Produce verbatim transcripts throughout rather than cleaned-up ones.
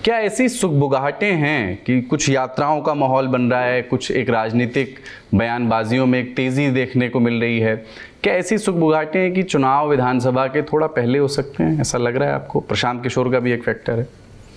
क्या ऐसी सुगबुगाहटें हैं कि कुछ यात्राओं का माहौल बन रहा है, कुछ एक राजनीतिक बयानबाजियों में एक तेज़ी देखने को मिल रही है? क्या ऐसी सुगबुगाहटें हैं कि चुनाव विधानसभा के थोड़ा पहले हो सकते हैं? ऐसा लग रहा है आपको? प्रशांत किशोर का भी एक फैक्टर है।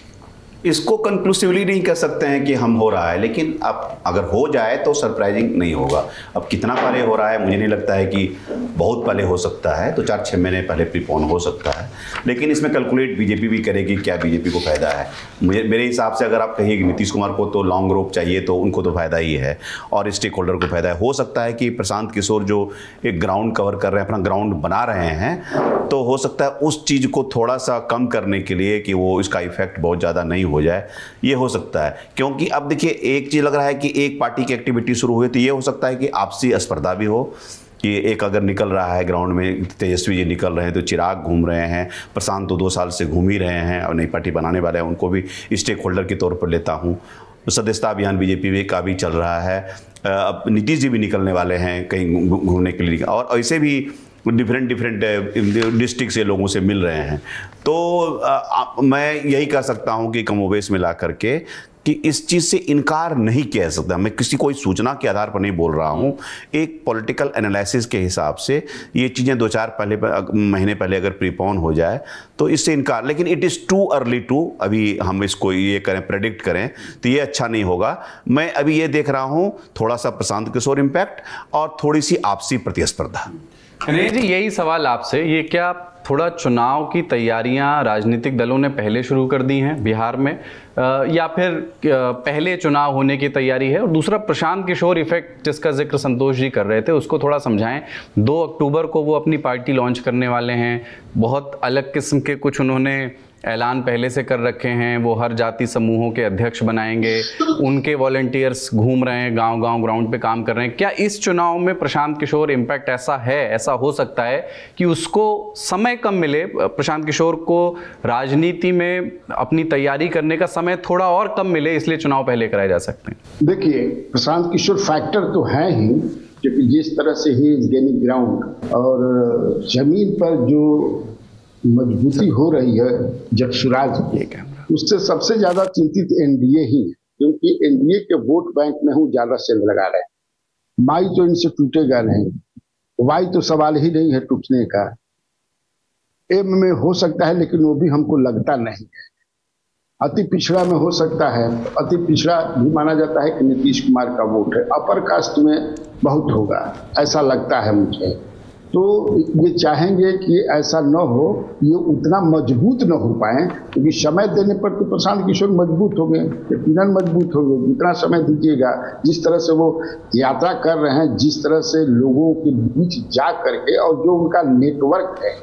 इसको कंक्लूसिवली नहीं कह सकते हैं कि हम हो रहा है, लेकिन अब अगर हो जाए तो सरप्राइजिंग नहीं होगा। अब कितना पहले हो रहा है मुझे नहीं लगता है कि बहुत पहले हो सकता है, तो चार छः महीने पहले प्रीपोन हो सकता है, लेकिन इसमें कैलकुलेट बीजेपी भी करेगी। क्या बीजेपी को फ़ायदा है? मुझे मेरे हिसाब से अगर आप कहिए कि नीतीश कुमार को तो लॉन्ग रोप चाहिए तो उनको तो फ़ायदा ही है और स्टेक होल्डर को फ़ायदा है। हो सकता है कि प्रशांत किशोर जो एक ग्राउंड कवर कर रहे हैं, अपना ग्राउंड बना रहे हैं, तो हो सकता है उस चीज़ को थोड़ा सा कम करने के लिए कि वो इसका इफेक्ट बहुत ज़्यादा नहीं हो जाए, ये हो सकता है। क्योंकि अब देखिए एक चीज़ लग रहा है कि एक पार्टी की एक्टिविटी शुरू हुई तो ये हो सकता है कि आपसी स्पर्धा भी हो, कि एक अगर निकल रहा है ग्राउंड में, तेजस्वी जी निकल रहे हैं तो चिराग घूम रहे हैं, प्रशांत तो दो साल से घूम ही रहे हैं और नई पार्टी बनाने वाले हैं, उनको भी स्टेक होल्डर के तौर पर लेता हूँ। सदस्यता अभियान बीजेपी का भी चल रहा है, अब नीतीश जी भी निकलने वाले हैं कहीं घूमने के लिए, और ऐसे भी डिफरेंट डिफरेंट डिस्ट्रिक्ट से लोगों से मिल रहे हैं। तो आ, मैं यही कह सकता हूं कि कमोबेश मिला करके कि इस चीज़ से इनकार नहीं किया जा सकता। मैं किसी कोई सूचना के आधार पर नहीं बोल रहा हूं, एक पॉलिटिकल एनालिसिस के हिसाब से ये चीज़ें दो चार पहले महीने पहले अगर प्रीपोन हो जाए तो इससे इनकार, लेकिन it is too early to अभी हम इसको ये करें प्रेडिक्ट करें तो ये अच्छा नहीं होगा। मैं अभी ये देख रहा हूँ थोड़ा सा प्रशांत किशोर इम्पैक्ट और थोड़ी सी आपसी प्रतिस्पर्धा। नहीं जी, यही सवाल आपसे, ये क्या थोड़ा चुनाव की तैयारियां राजनीतिक दलों ने पहले शुरू कर दी हैं बिहार में, या फिर पहले चुनाव होने की तैयारी है? और दूसरा, प्रशांत किशोर इफेक्ट जिसका जिक्र संतोष जी कर रहे थे, उसको थोड़ा समझाएं। दो अक्टूबर को वो अपनी पार्टी लॉन्च करने वाले हैं, बहुत अलग किस्म के कुछ उन्होंने ऐलान पहले से कर रखे हैं। वो हर जाति समूहों के अध्यक्ष बनाएंगे, उनके वॉलंटियर्स घूम रहे हैं, गांव गांव ग्राउंड पे काम कर रहे हैं। क्या इस चुनाव में प्रशांत किशोर इम्पैक्ट ऐसा है, ऐसा हो सकता है कि उसको समय कम मिले, प्रशांत किशोर को राजनीति में अपनी तैयारी करने का समय थोड़ा और कम मिले, इसलिए चुनाव पहले कराए जा सकते हैं? देखिए, प्रशांत किशोर फैक्टर तो है ही, क्योंकि जिस तरह से ही इज गेनिंग ग्राउंड और जमीन पर जो मजबूती हो रही है जब सुराज, उससे सबसे ज्यादा चिंतित एनडीए ही है, क्योंकि एनडीए के वोट बैंक में हम ज्यादा सेल लगा रहे हैं। माई तो इनसे टूटेगा नहीं, वाई तो सवाल ही नहीं है टूटने का। एम में हो सकता है, लेकिन वो भी हमको लगता नहीं है। अति पिछड़ा में हो सकता है, अति पिछड़ा भी माना जाता है कि नीतीश कुमार का वोट है। अपर कास्ट में बहुत होगा ऐसा लगता है मुझे। तो ये चाहेंगे कि ऐसा न हो, ये उतना मजबूत न हो पाए, क्योंकि समय देने पर तो प्रशांत किशोर मजबूत हो गए, यकीनन मजबूत हो गए। जितना समय दीजिएगा, जिस तरह से वो यात्रा कर रहे हैं, जिस तरह से लोगों के बीच जा करके, और जो उनका नेटवर्क है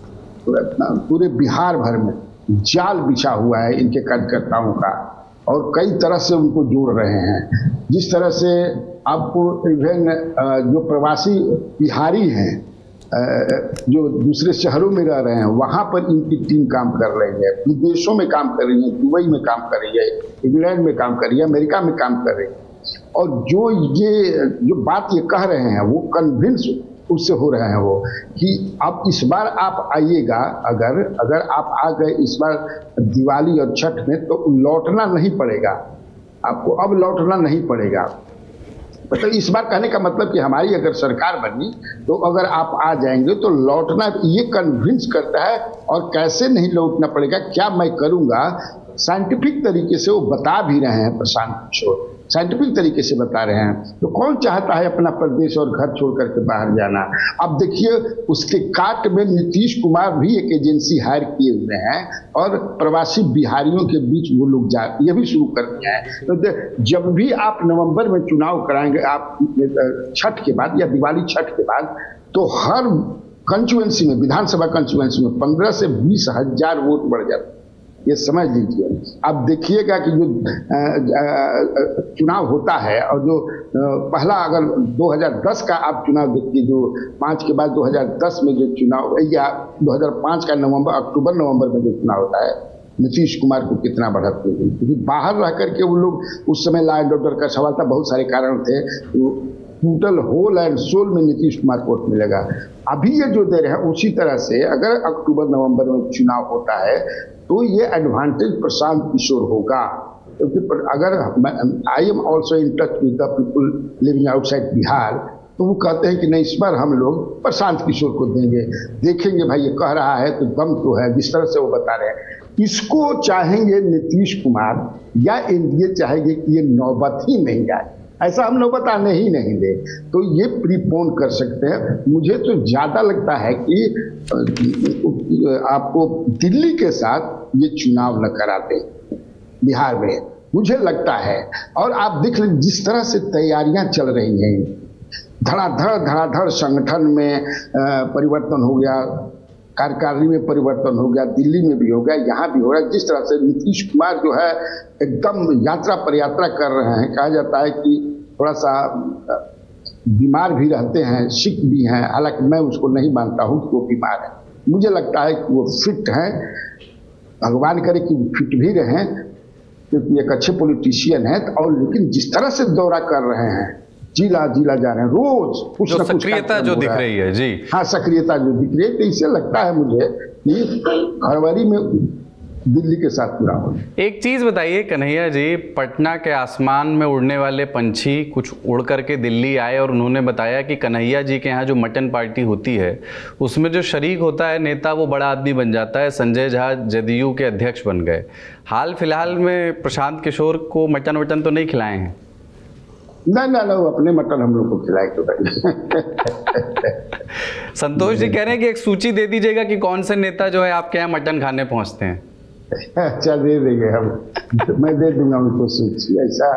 पूरे बिहार भर में जाल बिछा हुआ है इनके कार्यकर्ताओं का, और कई तरह से उनको जोड़ रहे हैं। जिस तरह से आपको इवन जो प्रवासी बिहारी हैं जो दूसरे शहरों में रह रहे हैं, वहाँ पर इनकी टीम काम कर रही है, विदेशों में काम कर रही है, दुबई में काम कर रही है, इंग्लैंड में काम कर रही है, अमेरिका में काम कर रही है। और जो ये जो बात ये कह रहे हैं वो कन्विंस उससे हो रहे हैं वो कि अब इस बार आप आइएगा, अगर अगर आप आ गए इस बार दिवाली और छठ में, तो लौटना नहीं पड़ेगा आपको, अब लौटना नहीं पड़ेगा। तो इस बार कहने का मतलब कि हमारी अगर सरकार बनी तो अगर आप आ जाएंगे तो लौटना, ये कन्विंस करता है। और कैसे नहीं लौटना पड़ेगा, क्या मैं करूंगा, साइंटिफिक तरीके से वो बता भी रहे हैं प्रशांत किशोर, साइंटिफिक तरीके से बता रहे हैं। तो कौन चाहता है अपना प्रदेश और घर छोड़ करके बाहर जाना? अब देखिए, उसके काट में नीतीश कुमार भी एक एजेंसी हायर किए हुए हैं और प्रवासी बिहारियों के बीच वो लोग जा ये भी शुरू कर दिया है। तो जब भी आप नवंबर में चुनाव कराएंगे, आप छठ के बाद या दिवाली छठ के बाद, तो हर कंस्टिट्यूएंसी में, विधानसभा कंस्टिट्यूएंसी में पंद्रह से बीस हजार वोट बढ़ जाते हैं। ये समझ लीजिए। अब देखिएगा कि जो चुनाव होता है, और जो पहला अगर दो हज़ार दस का आप चुनाव देखिए, जो पाँच के बाद दो हज़ार दस में जो चुनाव, या दो हज़ार पाँच का नवंबर अक्टूबर नवंबर में जो चुनाव होता है, नीतीश कुमार को कितना बढ़त मिली, क्योंकि बाहर रह करके वो लोग, उस समय लॉ एंड ऑर्डर का सवाल था, बहुत सारे कारण थे, टोटल होल एंड सोल में नीतीश कुमार को वोट मिलेगा। अभी ये जो दे रहे हैं, उसी तरह से अगर अक्टूबर नवंबर में चुनाव होता है तो ये एडवांटेज प्रशांत किशोर होगा, क्योंकि अगर I am also in touch with the people living outside Bihar, तो वो कहते हैं कि नहीं, इस बार हम लोग प्रशांत किशोर को देंगे, देखेंगे भाई ये कह रहा है तो दम तो है, जिस तरह से वो बता रहे हैं। इसको चाहेंगे नीतीश कुमार या एनडीए चाहेंगे कि ये नौबत ही नहीं आए, ऐसा हम नौबत आने ही नहीं दे, तो ये प्रीपोन कर सकते हैं। मुझे तो ज़्यादा लगता है कि आपको दिल्ली के साथ ये चुनाव न कराते बिहार में, मुझे लगता है। और आप देख लें जिस तरह से तैयारियां चल रही हैं, धड़ाधड़ धड़ाधड़ संगठन में परिवर्तन हो गया, कार्यकारिणी में परिवर्तन हो गया, दिल्ली में भी हो गया, यहाँ भी हो रहा है। जिस तरह से नीतीश कुमार जो है एकदम यात्रा पर यात्रा कर रहे हैं, कहा जाता है कि थोड़ा सा बीमार भी रहते हैं, सिक भी हैं, हालांकि मैं उसको नहीं मानता हूँ कि वो बीमार है, मुझे लगता है कि वो फिट हैं, भगवान करे कि फिट भी रहें, क्योंकि एक अच्छे पॉलिटिशियन है। और लेकिन जिस तरह से दौरा कर रहे हैं, जिला जिला जा रहे हैं, रोज कुछ ना कुछ सक्रियता जो दिख रही है जी, हाँ सक्रियता जो दिख रही है, तो इससे लगता है मुझे कि फरवरी में दिल्ली के साथ पूरा हो। एक चीज बताइए कन्हैया जी, पटना के आसमान में उड़ने वाले पंछी कुछ उड़ करके दिल्ली आए और उन्होंने बताया कि कन्हैया जी के यहाँ जो मटन पार्टी होती है उसमें जो शरीक होता है नेता, वो बड़ा आदमी बन जाता है। संजय झा जदयू के अध्यक्ष बन गए। हाल फिलहाल में प्रशांत किशोर को मटन वटन तो नहीं खिलाए हैं? ना ना ना, अपने मटन हम लोग को खिलाए तो भाई। संतोष जी कह रहे हैं कि एक सूची दे दीजिएगा कि कौन से नेता जो है आपके यहाँ मटन खाने पहुंचते हैं। अच्छा दे देंगे हम, मैं दे दूंगा उनको सूची। ऐसा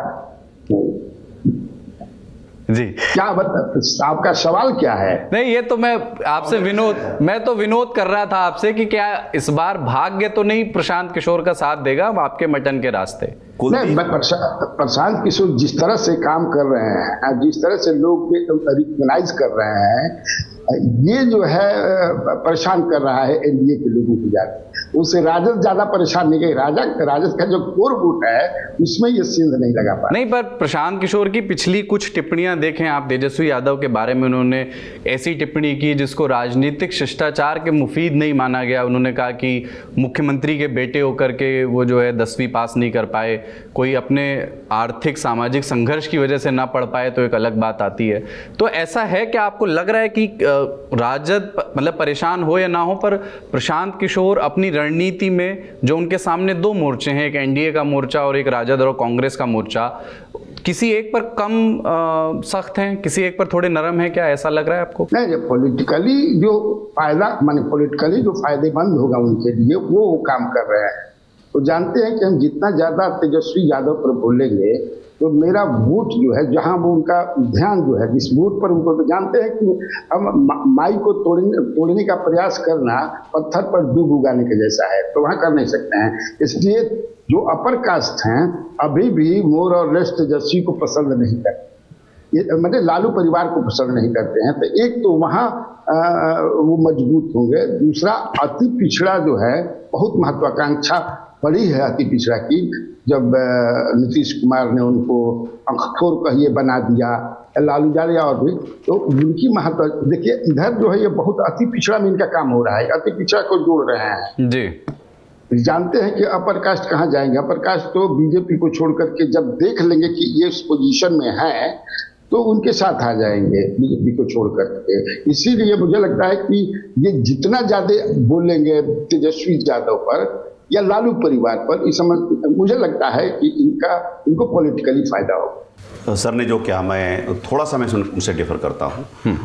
जी, क्या बता, आपका सवाल क्या है? नहीं, ये तो मैं आपसे विनोद मैं तो विनोद कर रहा था आपसे कि क्या इस बार भाग्य तो नहीं प्रशांत किशोर का साथ देगा आपके मटन के रास्ते? नहीं, प्रशांत किशोर जिस तरह से काम कर रहे हैं, जिस तरह से लोग रिकॉग्नाइज कर रहे हैं, ये जो है परेशान कर रहा है एनडीए के लोगों को ज्यादा, उससे राजद ज्यादा परेशान नहीं गई। राजद राजद का जो कोर वोट है उसमें ये सिंध नहीं लगा पा। नहीं, पर प्रशांत किशोर की पिछली कुछ टिप्पणियां देखें आप, तेजस्वी यादव के बारे में उन्होंने ऐसी टिप्पणी की जिसको राजनीतिक शिष्टाचार के मुफीद नहीं माना गया। उन्होंने कहा कि मुख्यमंत्री के बेटे होकर के वो जो है दसवीं पास नहीं कर पाए, कोई अपने आर्थिक सामाजिक संघर्ष की वजह से ना पढ़ पाए तो एक अलग बात आती है। तो ऐसा है कि आपको लग रहा है कि राजद मतलब परेशान हो या ना हो, पर प्रशांत किशोर अपनी रणनीति में जो उनके सामने दो मोर्चे हैं, एक एनडीए का मोर्चा और एक राजद और कांग्रेस का मोर्चा, किसी एक पर कम सख्त हैं, किसी एक पर थोड़े नरम हैं, क्या ऐसा लग रहा है आपको? नहीं, पॉलिटिकली जो फायदा माने पॉलिटिकली जो फायदेमंद होगा उनके लिए वो वो काम कर रहे हैं। तो जानते हैं कि हम जितना ज्यादा तेजस्वी यादव पर बोलेंगे तो मेरा वोट जो है, जहां वो उनका ध्यान जो है जिस वोट पर, उनको तो जानते हैं कि हम माई को तोड़ने तोड़ने का प्रयास करना पत्थर पर दूब उगाने के जैसा है, तो वहां कर नहीं सकते हैं। इसलिए जो अपर कास्ट हैं अभी भी मोर और लेस तेजस्वी को पसंद नहीं करते, ये मतलब लालू परिवार को पसंद नहीं करते हैं। तो एक तो वहाँ वो मजबूत होंगे, दूसरा अति पिछड़ा जो है, बहुत महत्वाकांक्षा बड़ी है अति पिछड़ा की, जब नीतीश कुमार ने उनको अंखखोर कहिए बना दिया, लालू यादव और भी, तो उनकी महत्व देखिए। इधर जो है ये बहुत अति पिछड़ा में इनका काम हो रहा है, अति पिछड़ा को जोड़ रहे हैं जी। जानते हैं कि अपर कास्ट कहाँ जाएंगे, अपर कास्ट तो बीजेपी को छोड़ करके जब देख लेंगे कि ये इस पोजीशन में है तो उनके साथ आ जाएंगे बीजेपी को छोड़ करके। इसीलिए मुझे लगता है कि ये जितना ज्यादा बोलेंगे तेजस्वी यादव पर या लालू परिवार पर, इस समय मुझे लगता है कि इनका इनको पॉलिटिकली फायदा होगा। सर ने जो किया, मैं थोड़ा सा मैं उनसे डिफर करता हूँ।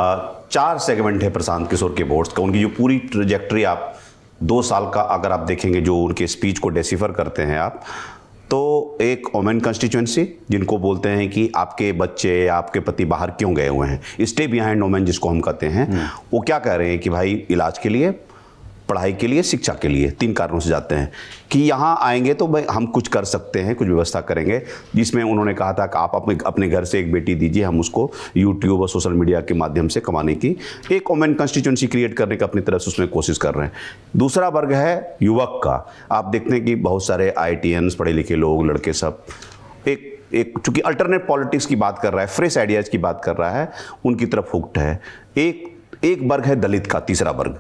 चार सेगमेंट है प्रशांत किशोर के वोट्स का, उनकी जो पूरी ट्रेजेक्ट्री आप दो साल का अगर आप देखेंगे, जो उनके स्पीच को डेसिफर करते हैं आप, तो एक ओमेन कंस्टिट्यूएंसी जिनको बोलते हैं कि आपके बच्चे आपके पति बाहर क्यों गए हुए हैं, स्टे बिहाइंड ओमेन जिसको हम कहते हैं, वो क्या कह रहे हैं कि भाई इलाज के लिए, पढ़ाई के लिए, शिक्षा के लिए, तीन कारणों से जाते हैं कि यहाँ आएंगे तो भाई हम कुछ कर सकते हैं, कुछ व्यवस्था करेंगे। जिसमें उन्होंने कहा था कि आप अपने अपने घर से एक बेटी दीजिए, हम उसको यूट्यूब और सोशल मीडिया के माध्यम से कमाने की एक वोमेन कंस्टिट्यूएंसी क्रिएट करने का अपनी तरफ से उसमें कोशिश कर रहे हैं। दूसरा वर्ग है युवक का। आप देखते हैं कि बहुत सारे आई टी एन्स, पढ़े लिखे लोग, लड़के सब एक एक चूँकि अल्टरनेट पॉलिटिक्स की बात कर रहा है, फ्रेश आइडियाज़ की बात कर रहा है, उनकी तरफ हुक्ड है। एक एक वर्ग है दलित का, तीसरा वर्ग,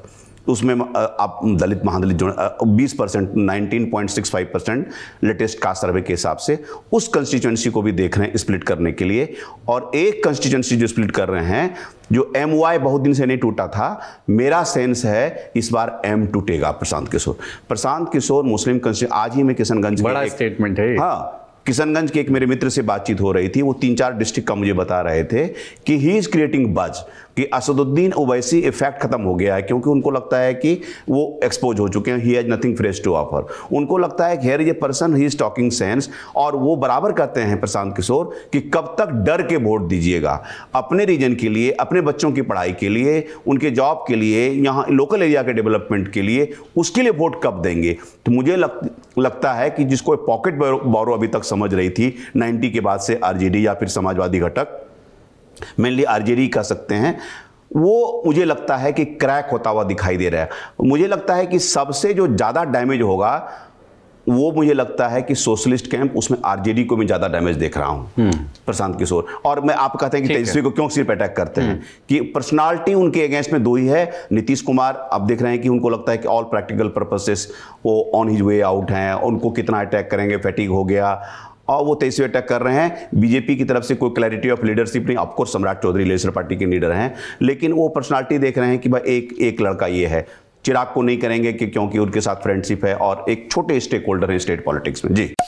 उसमें आप दलित महादलित जो बीस percent nineteen point six five percent latest caste survey के हिसाब से उस कंस्टिट्यूएंसी को भी देख रहे हैं स्प्लिट करने के लिए। और एक कंस्टिट्यूएंसी जो स्प्लिट कर रहे हैं, जो एम वाई बहुत दिन से नहीं टूटा था, मेरा सेंस है इस बार एम टूटेगा। प्रशांत किशोर प्रशांत किशोर मुस्लिम कंस्टिट्यूएंसी, आज ही में किशनगंज बड़ा स्टेटमेंट है। हाँ, किशनगंज के एक मेरे मित्र से बातचीत हो रही थी, वो तीन चार डिस्ट्रिक्ट का मुझे बता रहे थे कि ही इज क्रिएटिंग बज, कि असदुद्दीन ओवैसी इफेक्ट खत्म हो गया है, क्योंकि उनको लगता है कि वो एक्सपोज हो चुके हैं, he has nothing fresh to offer. उनको लगता है कि here is a person, he is talking sense. और वो बराबर कहते हैं प्रशांत किशोर कि कब तक डर के वोट दीजिएगा, अपने रीजन के लिए, अपने बच्चों की पढ़ाई के लिए, उनके जॉब के लिए, यहाँ लोकल एरिया के डेवलपमेंट के लिए, उसके लिए वोट कब देंगे। तो मुझे लग, लगता है कि जिसको पॉकेट बोरो अभी तक समझ रही थी नाइन्टी के बाद से आरजेडी या फिर समाजवादी घटक, मेनली आरजेडी कह सकते हैं, वो मुझे लगता है कि क्रैक होता हुआ दिखाई दे रहा है। मुझे लगता है कि सबसे जो ज़्यादा डैमेज होगा वो मुझे लगता है कि सोशलिस्ट कैंप, उसमें आरजेडी को मैं ज़्यादा डैमेज देख रहा हूं प्रशांत किशोर। और मैं आप कहते हैं कि तेजस्वी को क्यों सिर्फ अटैक करते हैं, कि पर्सनालिटी उनके अगेंस्ट में दो ही है। नीतीश कुमार आप देख रहे हैं कि उनको लगता है कि ऑल प्रैक्टिकल पर्पसेस वो ऑन हिज वे आउट हैं, उनको कितना अटैक करेंगे, फैटिग हो गया, और वो तेईसवें अटैक कर रहे हैं। बीजेपी की तरफ से कोई क्लैरिटी ऑफ लीडरशिप नहीं। ऑफकोर्स सम्राट चौधरी लेजर पार्टी के लीडर हैं, लेकिन वो पर्सनालिटी देख रहे हैं कि भाई एक एक लड़का ये है। चिराग को नहीं करेंगे कि क्योंकि उनके साथ फ्रेंडशिप है और एक छोटे स्टेक होल्डर हैं स्टेट पॉलिटिक्स में। जी।